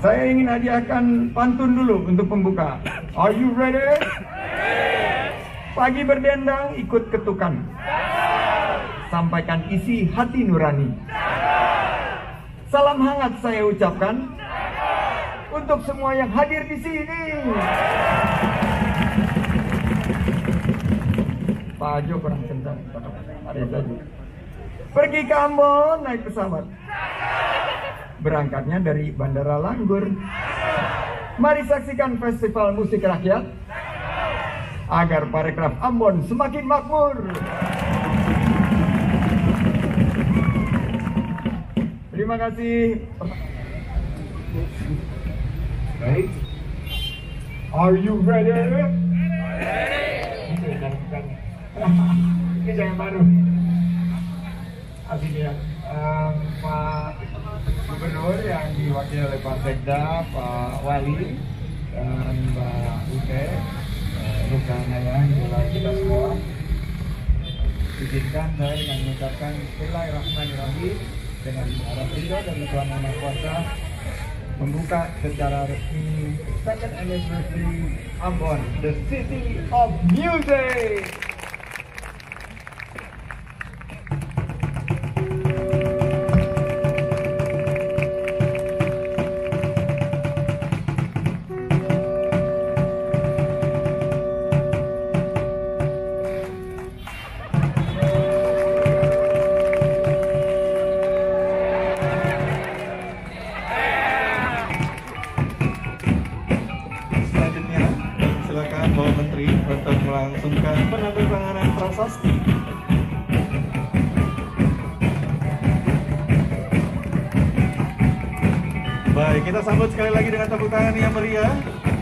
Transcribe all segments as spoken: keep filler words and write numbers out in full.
Saya ingin hadiahkan pantun dulu untuk pembuka. Are you ready? Pagi berdendang ikut ketukan. Sampaikan isi hati nurani. Salam hangat saya ucapkan untuk semua yang hadir di sini. Pak Ajo kurang kencang. Ada saja. Pergi ke Ambon naik pesawat. Berangkatnya dari Bandara Langgur. Mari saksikan festival musik rakyat agar Parekraf Ambon semakin makmur. Terima kasih. Baik. Are you ready? Ready. Ini jangan baru. Artinya um, Pak Gubernur yang diwakili oleh Pak Sekda, Pak Wali, dan Mbak Ute, Rukana yang itulah kita semua. Izinkan saya dengan mengucapkan Bismillahirrahmanirrahim dengan harap ridho dari Tuhan Yang Maha Kuasa membuka secara resmi second anniversary Ambon, the City of Music. Bapak Menteri untuk melangsungkan penandatanganan prasasti. Baik, kita sambut sekali lagi dengan tepuk tangan yang meriah.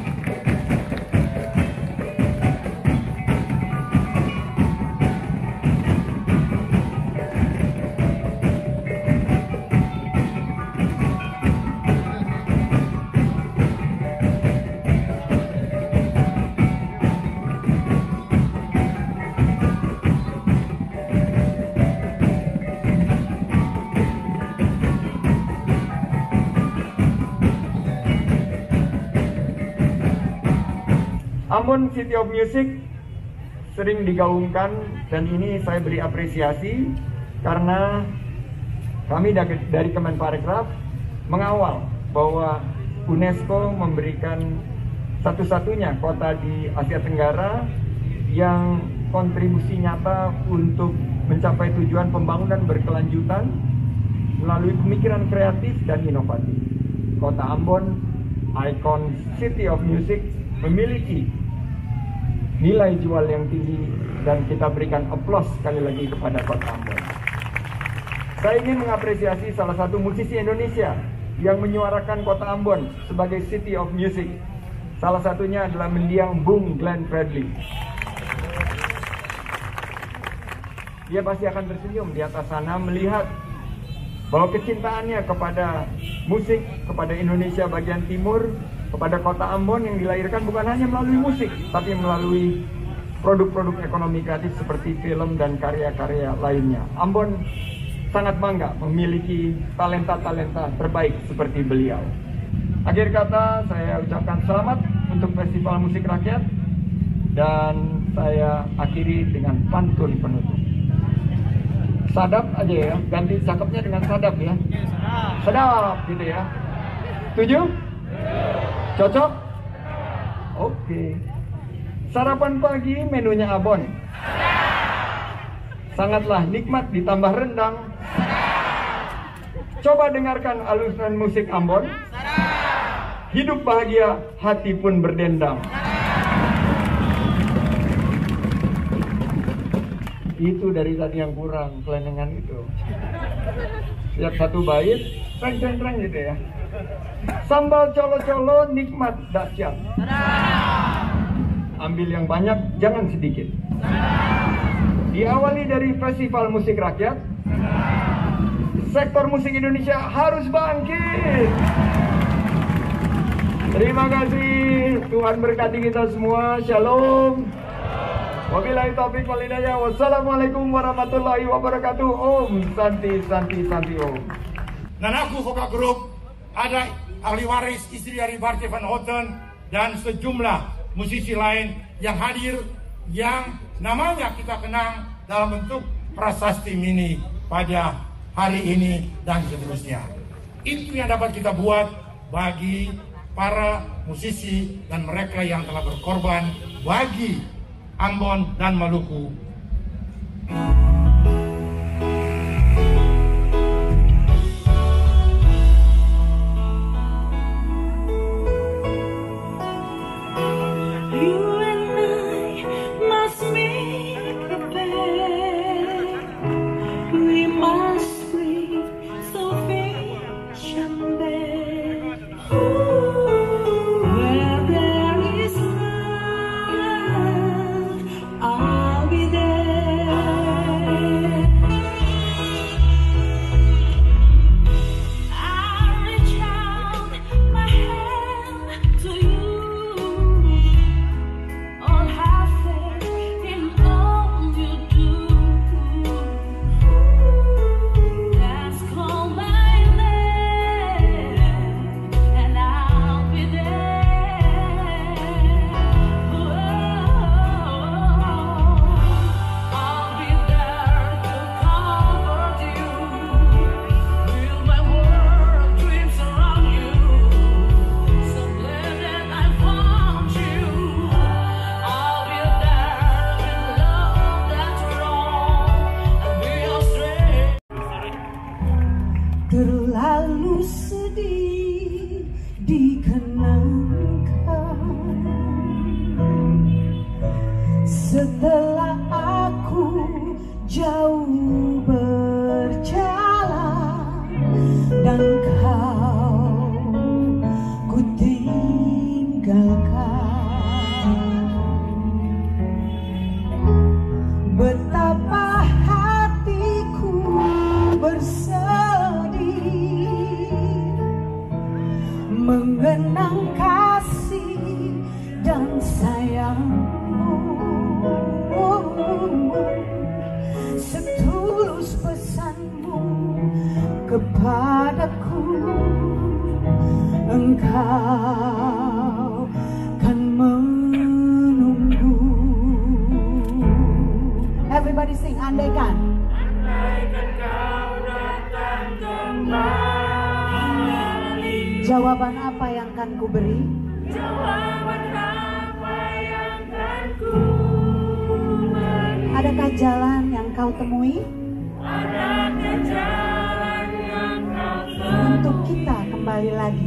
Ambon City of Music sering digaungkan dan ini saya beri apresiasi karena kami dari Kemenparekraf mengawal bahwa UNESCO memberikan satu-satunya kota di Asia Tenggara yang kontribusi nyata untuk mencapai tujuan pembangunan berkelanjutan melalui pemikiran kreatif dan inovatif. Kota Ambon, ikon City of Music, memiliki nilai jual yang tinggi dan kita berikan aplaus sekali lagi kepada Kota Ambon. Saya ingin mengapresiasi salah satu musisi Indonesia yang menyuarakan Kota Ambon sebagai City of Music. Salah satunya adalah mendiang Bung Glenn Fredly. Dia pasti akan tersenyum di atas sana melihat bahwa kecintaannya kepada musik, kepada Indonesia bagian timur, kepada Kota Ambon yang dilahirkan bukan hanya melalui musik, tapi melalui produk-produk ekonomi kreatif seperti film dan karya-karya lainnya. Ambon sangat bangga memiliki talenta-talenta terbaik seperti beliau. Akhir kata, saya ucapkan selamat untuk Festival Musik Rakyat dan saya akhiri dengan pantun penutup. Sadap aja ya, ganti cakepnya dengan sadap ya. Sadap gitu ya. Setuju? Cocok? Oke. Sarapan pagi menunya Ambon. Sangatlah nikmat ditambah rendang. Coba dengarkan alunan musik Ambon. Hidup bahagia, hati pun berdendang. Itu dari tadi yang kurang, kelenengan itu. Setiap satu bait, treng-treng-treng gitu ya. Sambal colo-colo nikmat dahsyat. Ambil yang banyak, jangan sedikit. Diawali dari Festival Musik Rakyat, sektor musik Indonesia harus bangkit. Terima kasih, Tuhan berkati kita semua. Shalom. Wabillahi taufiq wal hidayah. Wassalamualaikum warahmatullahi wabarakatuh. Om Santi Santi Santi Om. Dan aku vokal grup ada ahli waris istri dari Barthe van Houten, dan sejumlah musisi lain yang hadir, yang namanya kita kenang dalam bentuk prasasti mini pada hari ini dan seterusnya. Itu yang dapat kita buat bagi para musisi dan mereka yang telah berkorban bagi Ambon dan Maluku. Terlalu sedih dikenangkan setelah aku jauh berjalan dan kau ku tinggalkan. Betapa hatiku bersedih mengenang kasih dan sayangmu, setulus pesanmu kepadaku, engkau kan menunggu. Everybody sing, andaikan. Andaikan kau datang kembali. Jawaban apa yang akan ku beri? Jawaban apa yang akan ku beri? Adakah jalan yang kau temui? Adakah jalan yang kau temui? Untuk kita kembali lagi.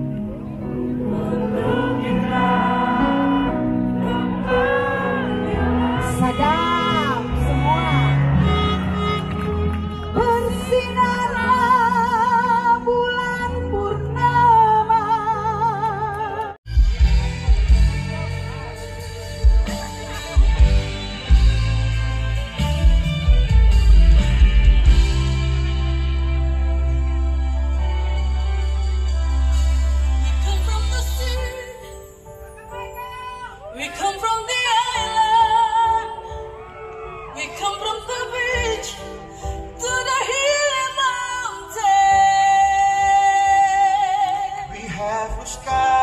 Untuk kita kembali lagi. Sadap semua. Bersinarlah bulan purnama. We come from the island, we come from the beach to the hilly mountain. We have a sky